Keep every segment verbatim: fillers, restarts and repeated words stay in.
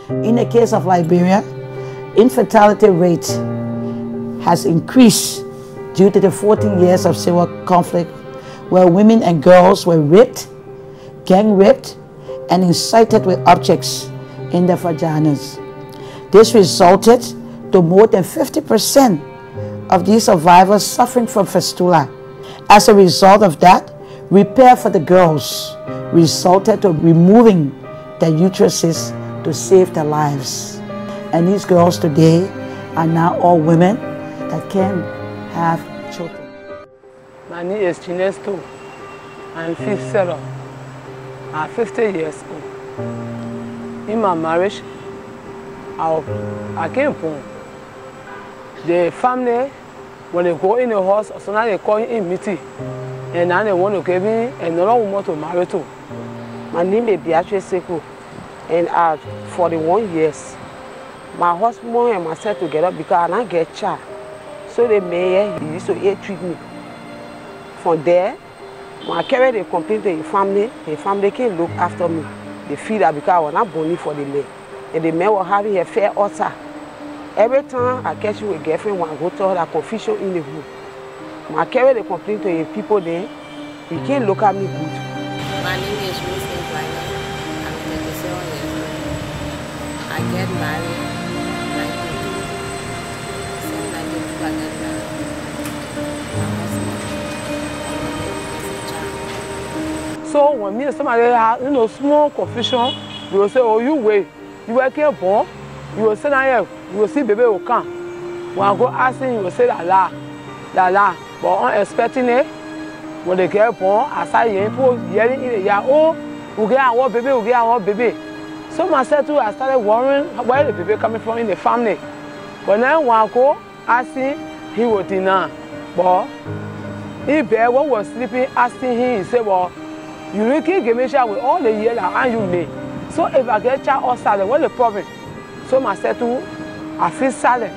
In the case of Liberia, infertility rate has increased due to the fourteen years of civil conflict where women and girls were raped, gang raped, and incited with objects in their vaginas. This resulted to more than fifty percent of these survivors suffering from fistula. As a result of that, repair for the girls resulted to removing their uteruses to save their lives. And these girls today are now all women that can have children. My name is Chinesto. I'm fifth seller. I'm fifty years old. In my marriage, I, I came home. The family, when they go in the house, so now they call in meeting. And now they want to give me another woman to marry to. My name is Beatrice Sekou, and I'm forty-one years. My husband and myself together because I don't get child. So the mayor, he used to ill treat me. From there, when I carried a complaint to the family, the family can look after me. They feel that because I was not born for the man. And the man was having a fair ulcer. Every time I catch you with a girlfriend, when I go to her, that confusion in the room. When I carry the complaint to the people there, he can't look at me good. My name is Ruth Blaine. I'm thirty-seven years old. I get married in ninety-two. Since ninety-two, I get married. My husband is a child. So when me and somebody have, you know, small confusion, you will say, oh, you wait. You were here born. You will say, now you will see baby will come. When I go asking, you will say, la la, la la. But unexpecting it, when they get born, I start hearing people yelling in the yard, oh, we get our baby, we get our baby. So myself too, I started worrying where the baby coming from in the family. But now when I go asking, he will deny. But he bear when was sleeping, asking him, he said, well, you really can't give me a child with all the years that you made. So if I get a child or silent, what's the problem? So myself too, I feel silent.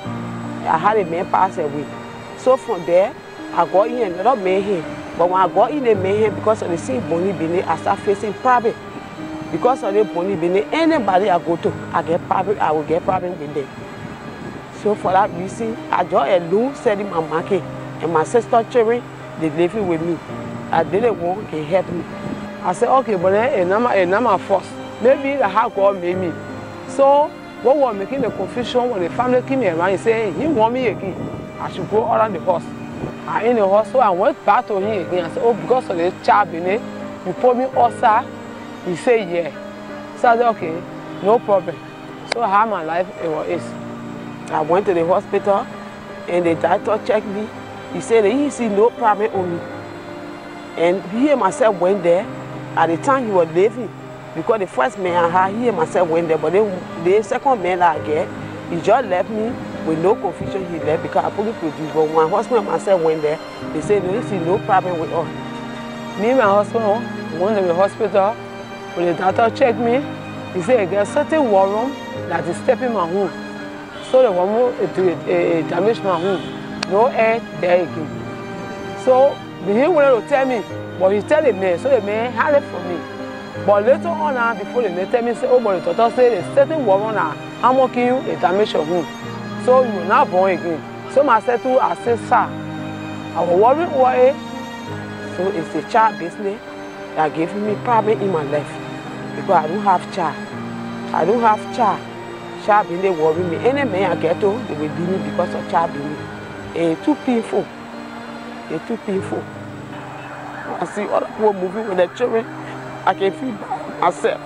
I had a man pass away. So from there, I got in another man here. But when I got in the man here, because of the same Bonnie Bini, I start facing problem. Because of the Bonnie Bini, anybody I go to, I get problem, I will get problem with them. So for that reason, I just alone selling my market. And my sister children, they living with me. I didn't want to help me. I said, okay, but then I'm not forced. Maybe the how God made me. So what was making the confusion when the family came around and said, hey, he want me again. I should go around the house. I in the house, so I went back to him again. I said, oh, because of the child in it, you put me ulcer. He said, yeah. So I said, okay, no problem. So how my life it was. I went to the hospital and the doctor checked me. He said he see no problem on me. And he and myself went there. At the time he was leaving, because the first man I had, he and myself went there, but the, the second man that I get, he just left me with no confusion. He left because I fully produced. But when my husband and myself went there, they said no, he see no problem with us. Me and my husband went to the hospital. When the doctor checked me, he said there's certain worm that is stepping my home. So the worm it damaged my home. No air there again. So he wanted to tell me, but he tell the man, so the man had it for me. But later on, now, before the man tell me, say, oh, but the doctor said a certain woman now, I'm working you a damage your home. So you will not born again. So my said to I said, sir, I was worried why. So it's a child business that gave me problem in my life. Because I don't have child. I don't have child. Child business worry me. Any man I get to, they will beat me because of child business. It's too painful. It's too painful. I see other people moving with their children. I can feel bad myself.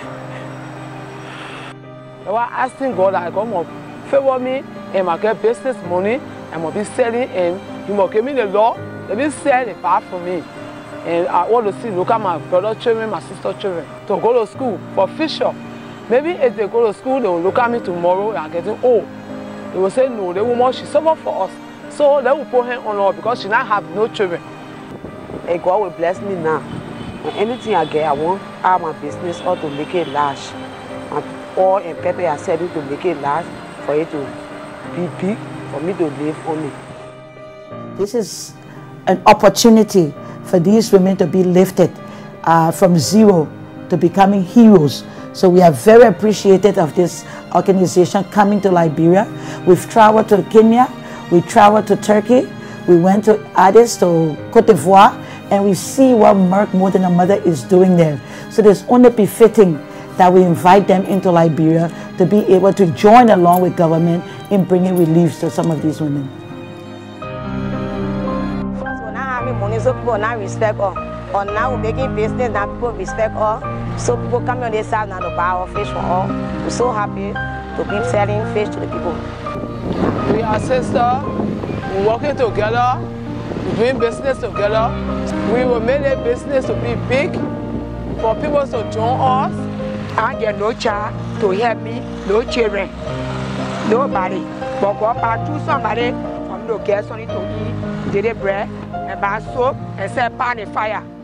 I was asking God, I come up, favor me, and I get business money, and I be selling, and He must give me the law, let me sell the part for me. And I want to see, look at my brother children, my sister children, to go to school for future. Maybe if they go to school, they will look at me tomorrow and I'm getting old. They will say, no, the woman, she suffered for us. So they will put her on her because she now have no children. And God will bless me now. And anything I get, I want out my business or to make it large. And oil and pepper I said it to make it large for it to be big, for me to live on it. This is an opportunity for these women to be lifted uh, from zero to becoming heroes, So we are very appreciative of this organization coming to Liberia. We've traveled to Kenya, we traveled to Turkey, we went to Addis, to Cote d'Ivoire, and we see what Merck More Than a Mother is doing there. So it's only befitting that we invite them into Liberia to be able to join along with government in bringing relief to some of these women. First, we're not having money, so people now respect us. Or now we're making business, now people respect us. So people come on this side now to buy our fish for us. We're so happy to keep selling fish to the people. We are sisters, we're working together, we're doing business together. We will make a business to be big, for people to join us. I get no child to help me, no children, nobody. But God I choose somebody for me to get something to eat, did bread, and buy soap, and set pan the fire.